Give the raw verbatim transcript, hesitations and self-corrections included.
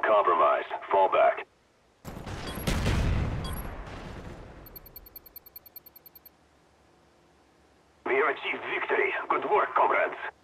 compromised. Fall back. We have achieved victory. Good work, comrades.